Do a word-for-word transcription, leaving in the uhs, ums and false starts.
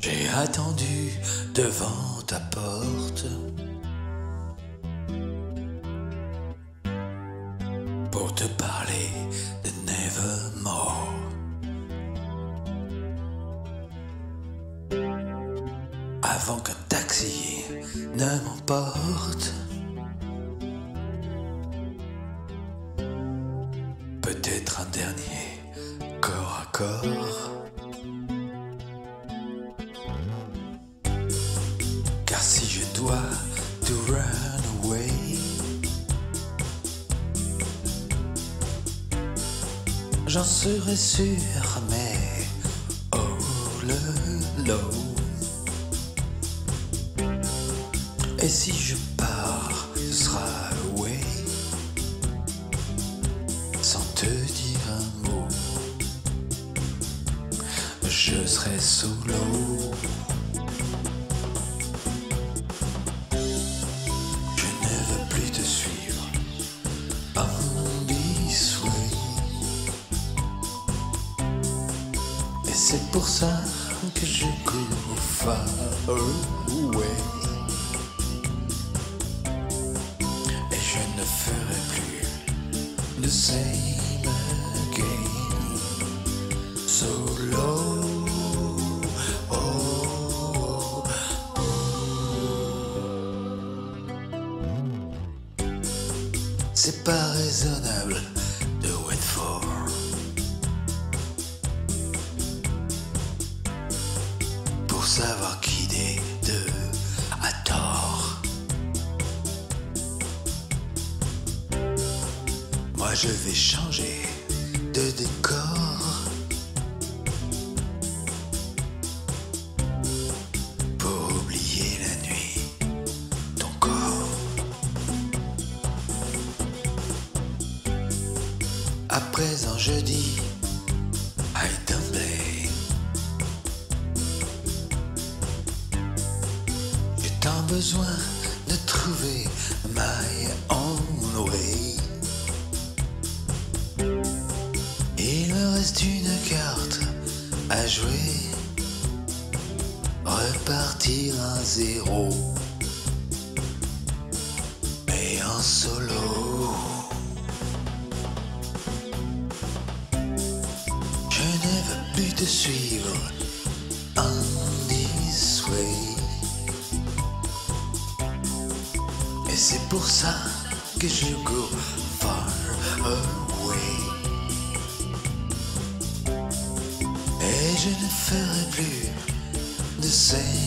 J'ai attendu devant ta porte pour te parler de Nevermore. Avant qu'un taxi ne m'emporte, peut-être un dernier corps à corps. Car si je dois to run away, j'en serai sûr, mais oh le low. Et si je pars, ce sera away, sans te dire un mot. Je serai solo. Je ne veux plus te suivre on this way. Et c'est pour ça que je cours far away. Et je ne ferai plus the same again. Solo. Oh, oh. C'est pas raisonnable de wait for. Pour savoir qui des deux a tort. Moi je vais changer de décor pour oublier la nuit, ton corps. À présent je dis I don't blame. J'ai tant besoin de trouver my own way. Il me reste une carte à jouer, repartir à zéro, mais en solo. Je ne veux plus te suivre on this way. Et c'est pour ça que je go far away. Et je ne ferai plus de scène